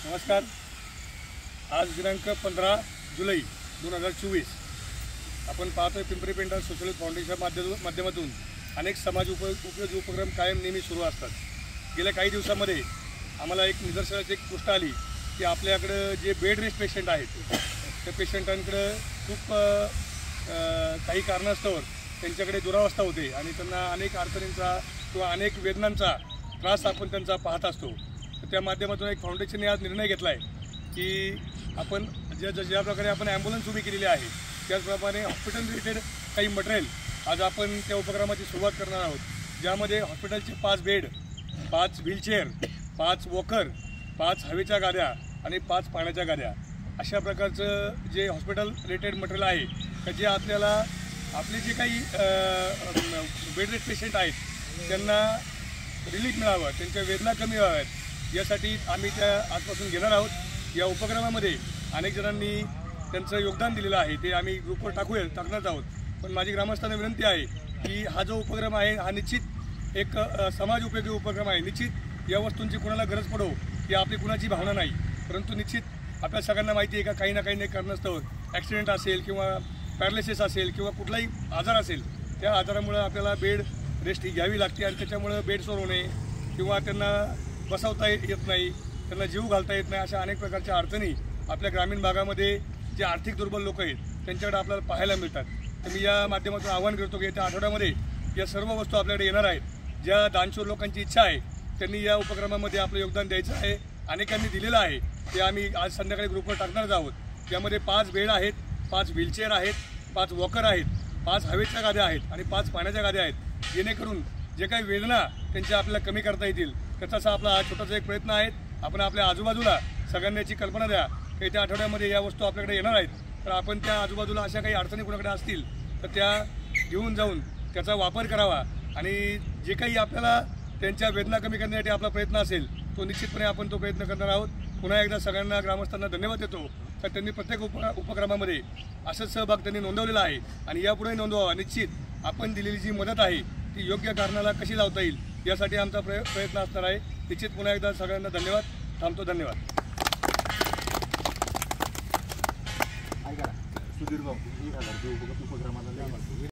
नमस्कार। आज दिनांक 15 जुलै 2024 आपण पाहतोय पिंपरी पेंढार सोशल फाउंडेशन माध्यमातून अनेक समाज उपयोगी उपक्रम कायम नेहमी सुरू असतात। गेल्या काही दिवसांमध्ये आम्हाला एक निदर्शनाची एक गोष्ट आली की आपल्याकडे जे बेड रेस्ट पेशंट आहेत त्या पेशंटांकडे खूप काही कारणास्तव त्यांच्याकडे दुरावस्था होते आणि त्यांना अनेक अडचणींचा किंवा अनेक वेदनांचा त्रास आपण त्यांचा पाहत असतो। तर त्या माध्यमातून एक फाउंडेशनने आज निर्णय घेतला आहे की आपण ज्या प्रकारे आपण ॲम्ब्युलन्स उभी केलेली आहे त्याचप्रमाणे हॉस्पिटल रिलेटेड काही मटेरियल आज आपण त्या उपक्रमाची सुरुवात करणार आहोत, ज्यामध्ये हॉस्पिटलचे 5 बेड, 5 व्हीलचेअर, 5 वॉकर, 5 हवेच्या गाद्या आणि 5 पाण्याच्या गाद्या अशा प्रकारचं जे हॉस्पिटल रिलेटेड मटेरियल आहे तर जे आपल्याला आपले जे काही बेड रेस्ट पेशंट आहेत त्यांना रिलीफ मिळावं, त्यांच्या वेदना कमी व्हाव्यात यासाठी आम्ही त्या आजपासून घेणार आहोत। या उपक्रमामध्ये अनेक जणांनी त्यांचं योगदान दिलेलं आहे, ते आम्ही ग्रुपवर टाकणार आहोत। पण माझी ग्रामस्थांना विनंती आहे की हा जो उपक्रम आहे हा निश्चित एक समाज उपयोगी उपक्रम आहे। निश्चित या वस्तूंची कुणाला गरज पडो ही आपली कुणाची भावना नाही, परंतु निश्चित आपल्या सगळ्यांना माहिती आहे का काही ना काही कारणास्तव ॲक्सिडेंट असेल किंवा पॅरालिसिस असेल किंवा कुठलाही आजार असेल त्या आजारामुळे आपल्याला बेड रेस्ट ही घ्यावी लागते आणि त्याच्यामुळे बेडसोर होणे किंवा त्यांना बसवता येत नाही, त्यांना जीव घालता येत नाही, अशा अनेक प्रकारच्या अडचणी आपल्या ग्रामीण भागामध्ये जे आर्थिक दुर्बल लोक आहेत त्यांच्याकडे आपल्याला पाहायला मिळतात। तर मी या माध्यमातून आवाहन करतो की येत्या आठवड्यामध्ये या सर्व वस्तू आपल्याकडे येणार आहेत। ज्या दानशूर लोकांची इच्छा आहे त्यांनी या उपक्रमामध्ये आपलं योगदान द्यायचं आहे, अनेकांनी दिलेलं आहे, ते आम्ही आज संध्याकाळी ग्रुपवर टाकणारच आहोत। त्यामध्ये 5 बेड आहेत, 5 व्हीलचेअर आहेत, 5 वॉकर आहेत, 5 हवेच्या गाद्या आहेत आणि 5 पाण्याच्या गाद्या आहेत, जेणेकरून जे काही वेदना त्यांच्या आपल्याला कमी करता येतील त्याचा आपला हा छोटासा एक प्रयत्न आहे। आपण आपल्या आजूबाजूला सगळ्यांनी याची कल्पना द्या की येत्या आठवड्यामध्ये या वस्तू आपल्याकडे येणार आहेत, तर आपण त्या आजूबाजूला अशा काही अडचणी कोणाकडे असतील तर त्या घेऊन जाऊन त्याचा वापर करावा आणि जे काही आपल्याला त्यांच्या वेदना कमी करण्यासाठी आपला प्रयत्न असेल तो निश्चितपणे आपण तो प्रयत्न करणार आहोत। पुन्हा एकदा सगळ्यांना ग्रामस्थांना धन्यवाद देतो तर त्यांनी प्रत्येक उपक्रमामध्ये असंच सहभाग त्यांनी नोंदवलेला आहे आणि यापुढे नोंदवावा। निश्चित आपण दिलेली जी मदत आहे ती योग्य कारणाला कशी लावता येईल यासाठी आमचा प्रयत्न असणार आहे। निश्चित पुन्हा एकदा सगळ्यांना धन्यवाद, थांबतो। धन्यवाद। सुधीर भाऊ, उपक्रमाला